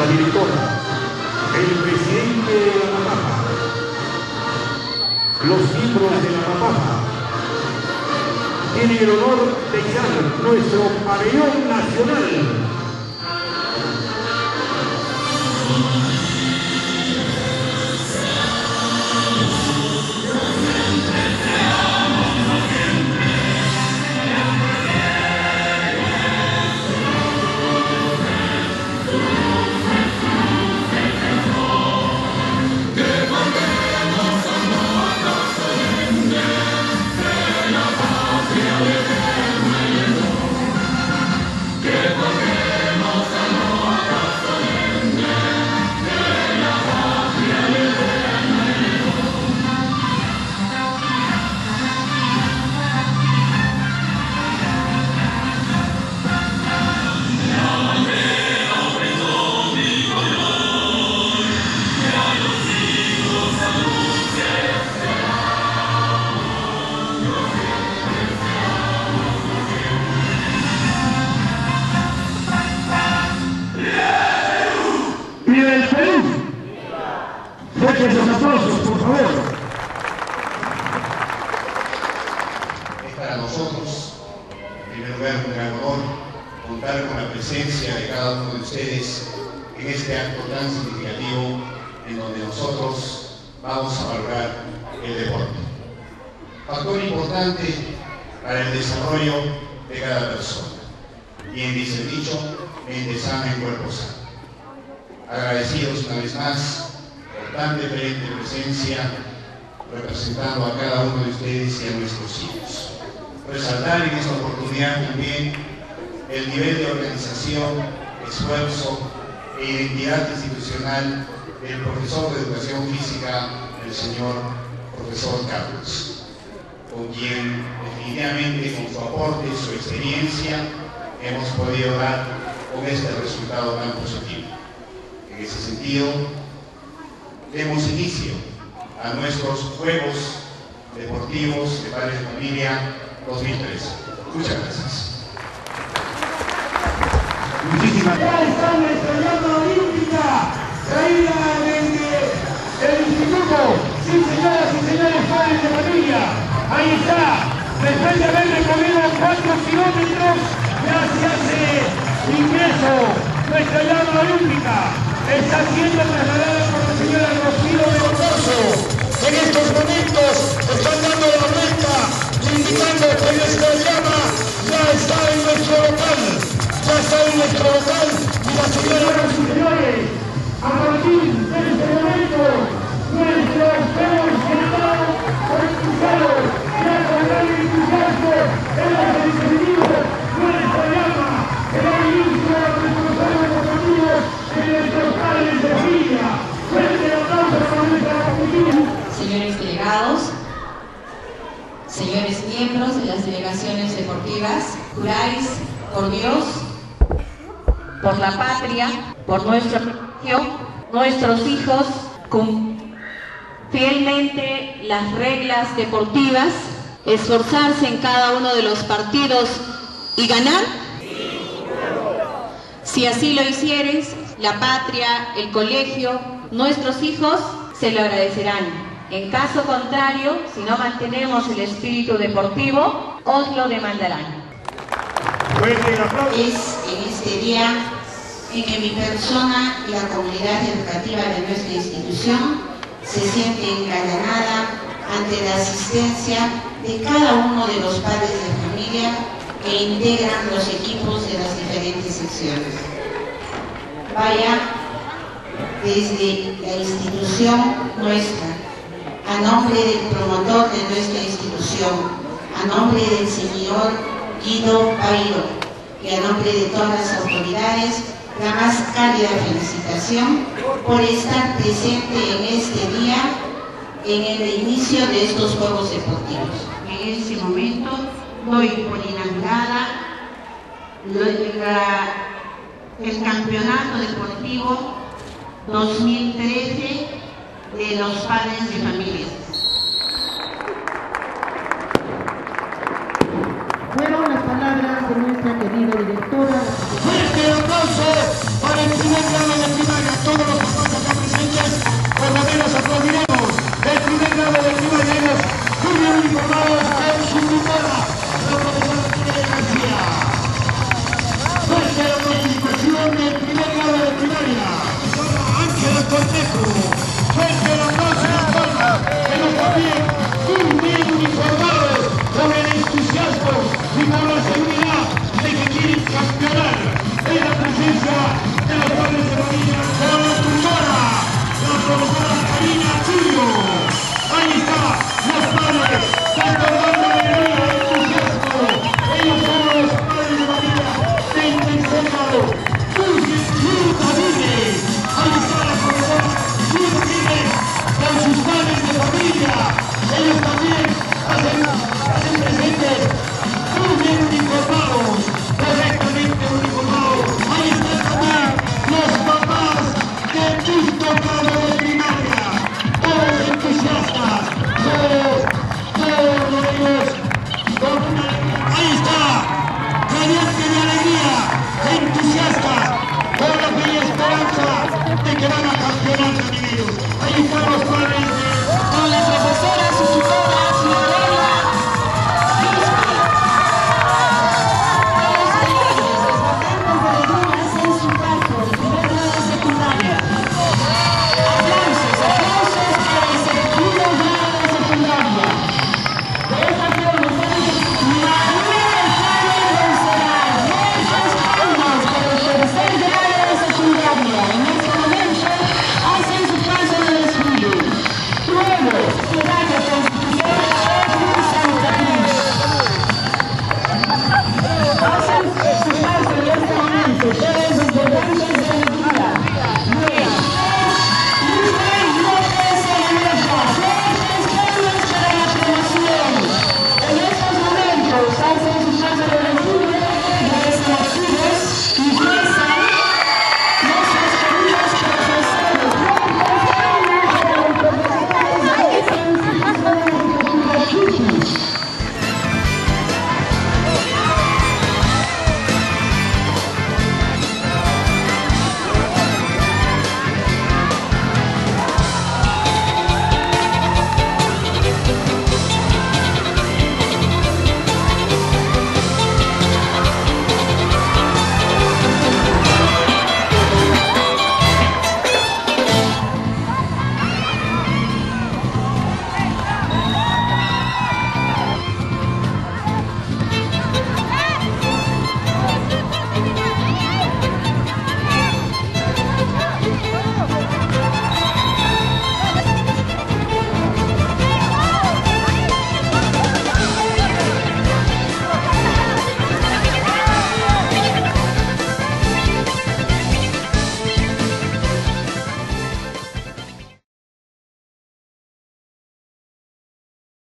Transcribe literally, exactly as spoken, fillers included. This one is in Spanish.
directora, el presidente de la MAPAJA, los miembros de la MAPAJA, tienen el honor de izar nuestro pabellón nacional. Los aplausos, por favor. Es para nosotros, en primer lugar, un gran honor contar con la presencia de cada uno de ustedes en este acto tan significativo en donde nosotros vamos a valorar el deporte. Factor importante para el desarrollo de cada persona. Bien dice el dicho, mente sana en cuerpo sano. Agradecidos una vez más tan diferente presencia representando a cada uno de ustedes y a nuestros hijos. Resaltar en esta oportunidad también el nivel de organización, esfuerzo e identidad institucional del profesor de educación física, el señor profesor Carlos, con quien definitivamente con su aporte y su experiencia hemos podido dar con este resultado tan positivo. En ese sentido, demos inicio a nuestros Juegos Deportivos de Padres de Familia dos mil trece. Muchas gracias. Muchísimas gracias. Ya está nuestra llama olímpica, traída desde el instituto. Sí, señoras y señores padres de familia. Ahí está. Después de haber recorrido cuatro kilómetros, gracias al ingreso, nuestra llama olímpica está siendo trasladada por la señora Rocío de Ocoso. En estos momentos están dando la vuelta, indicando que nuestra llama ya está en nuestro local. Ya está en nuestro local y la señora y señores, a partir de este momento, nuestros juegos están organizados ya con gran entusiasmo en los dispositivos. Nuestra llama que da inicio a nuestros juegos deportivos de nuestros padres de familia. Fuerte el aplauso para nuestra familia. Señores delegados, señores miembros de las delegaciones deportivas, juráis por Dios, por la patria, por nuestro colegio, nuestros hijos, con fielmente las reglas deportivas, esforzarse en cada uno de los partidos y ganar. Si así lo hicieres, la patria, el colegio, nuestros hijos se lo agradecerán. En caso contrario, si no mantenemos el espíritu deportivo, os lo demandarán. Es en este día en que mi persona y la comunidad educativa de nuestra institución se siente engalanada ante la asistencia de cada uno de los padres de familia que integran los equipos de las diferentes secciones. Vaya, desde la institución nuestra, a nombre del promotor de nuestra institución, a nombre del señor Guido Pairo y a nombre de todas las autoridades, la más cálida felicitación por estar presente en este día, en el inicio de estos Juegos Deportivos. En este momento doy por inaugurada la, el Campeonato Deportivo dos mil trece de los padres de familia.